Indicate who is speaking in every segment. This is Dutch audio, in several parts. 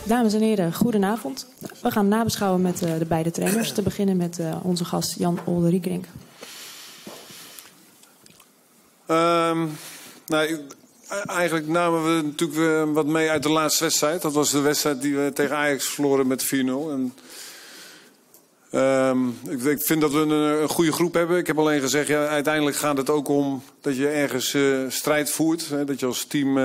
Speaker 1: Dames en heren, goedenavond. We gaan nabeschouwen met de beide trainers. Te beginnen met onze gast Jan Olderiekrink.
Speaker 2: Eigenlijk namen we natuurlijk wat mee uit de laatste wedstrijd. Dat was de wedstrijd die we tegen Ajax verloren met 4-0. Ik vind dat we een goede groep hebben. Ik heb alleen gezegd, ja, uiteindelijk gaat het ook om dat je ergens strijd voert. Hè, dat je als team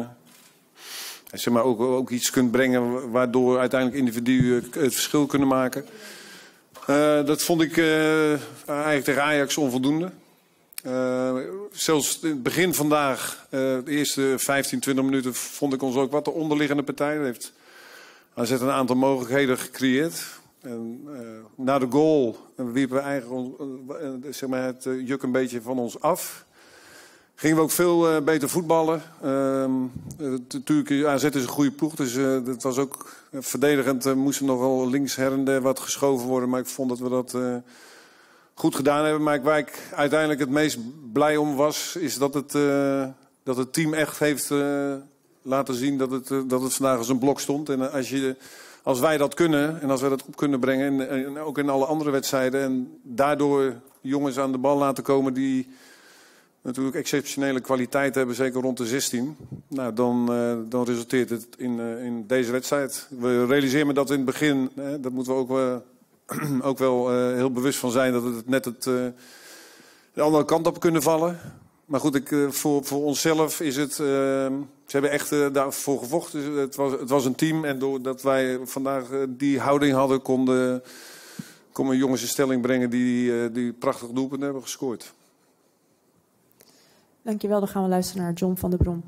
Speaker 2: zeg maar ook iets kunt brengen waardoor uiteindelijk individuen het verschil kunnen maken. Dat vond ik eigenlijk tegen Ajax onvoldoende. Zelfs in het begin vandaag, de eerste 15, 20 minuten, vond ik ons ook wat de onderliggende partij. Dat heeft AZ een aantal mogelijkheden gecreëerd. En, na de goal wierpen we eigenlijk zeg maar het juk een beetje van ons af. Gingen we ook veel beter voetballen. Natuurlijk, AZ is een goede ploeg, dus dat was ook verdedigend. Moesten nog wel links her en der wat geschoven worden, maar ik vond dat we dat goed gedaan hebben. Maar waar ik uiteindelijk het meest blij om was, is dat het team echt heeft laten zien dat het vandaag als een blok stond. En als wij dat kunnen en als wij dat op kunnen brengen, en ook in alle andere wedstrijden, en daardoor jongens aan de bal laten komen die natuurlijk exceptionele kwaliteit hebben, zeker rond de 16. Nou, dan resulteert het in deze wedstrijd. We realiseren me dat in het begin, dat moeten we ook wel heel bewust van zijn, dat het net de andere kant op kunnen vallen. Maar goed, voor onszelf is het. Ze hebben echt daarvoor gevochten. Dus het was een team. En doordat wij vandaag die houding hadden, konden jongens in stelling brengen die prachtig doelpunten hebben gescoord.
Speaker 1: Dankjewel. Dan gaan we luisteren naar John van der Brom.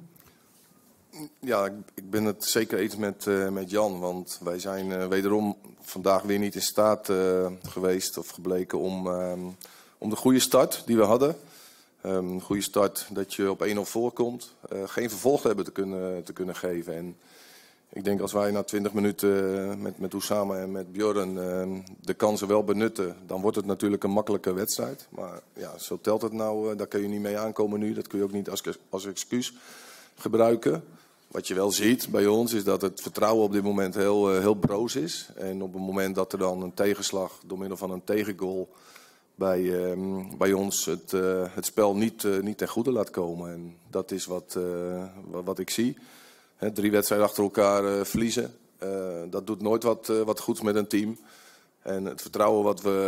Speaker 3: Ja, ik ben het zeker eens met Jan. Want wij zijn wederom vandaag weer niet in staat geweest of gebleken om de goede start die we hadden. Een goede start dat je op 1-0 voorkomt. Geen vervolg hebben te kunnen geven. En ik denk als wij na 20 minuten met Oussama en met Björn de kansen wel benutten, dan wordt het natuurlijk een makkelijke wedstrijd. Maar ja, zo telt het nou. Daar kun je niet mee aankomen nu. Dat kun je ook niet als excuus gebruiken. Wat je wel ziet bij ons is dat het vertrouwen op dit moment heel broos is. En op het moment dat er dan een tegenslag door middel van een tegengoal bij ons het spel niet ten goede laat komen. En dat is wat ik zie. 3 wedstrijden achter elkaar verliezen. Dat doet nooit wat goeds met een team. En het vertrouwen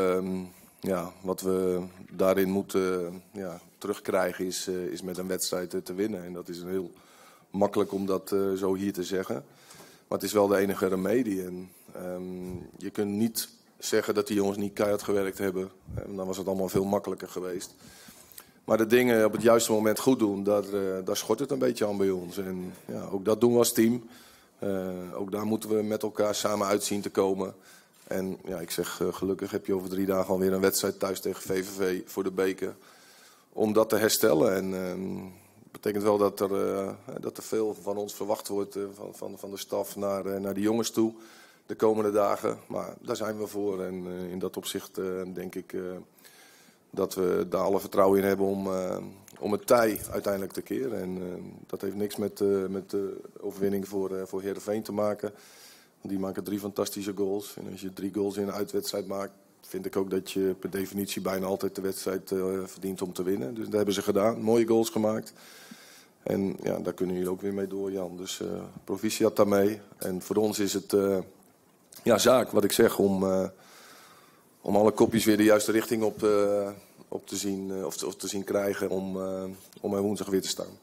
Speaker 3: wat we daarin moeten terugkrijgen is met een wedstrijd te winnen. En dat is heel makkelijk om dat zo hier te zeggen. Maar het is wel de enige remedie. En je kunt niet zeggen dat die jongens niet keihard gewerkt hebben. Dan was het allemaal veel makkelijker geweest. Maar de dingen op het juiste moment goed doen, daar schort het een beetje aan bij ons. En ja, ook dat doen we als team. Ook daar moeten we met elkaar samen uitzien te komen. En ja, ik zeg gelukkig heb je over 3 dagen alweer een wedstrijd thuis tegen VVV voor de beker. Om dat te herstellen. En dat betekent wel dat er veel van ons verwacht wordt van de staf naar de jongens toe. De komende dagen, maar daar zijn we voor. En in dat opzicht denk ik dat we daar alle vertrouwen in hebben om het tij uiteindelijk te keren. En dat heeft niks met de overwinning voor Heerenveen te maken. Die maken 3 fantastische goals. En als je 3 goals in een uitwedstrijd maakt, vind ik ook dat je per definitie bijna altijd de wedstrijd verdient om te winnen. Dus dat hebben ze gedaan. Mooie goals gemaakt. En ja, daar kunnen jullie ook weer mee door, Jan. Dus proficiat daarmee. En voor ons is het zaak, wat ik zeg, om alle kopjes weer de juiste richting op te zien, of te zien krijgen om er woensdag weer te staan.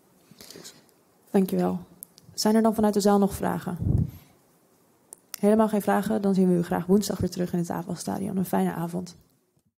Speaker 1: Dankjewel. Zijn er dan vanuit de zaal nog vragen? Helemaal geen vragen? Dan zien we u graag woensdag weer terug in het AFAS Stadion. Een fijne avond.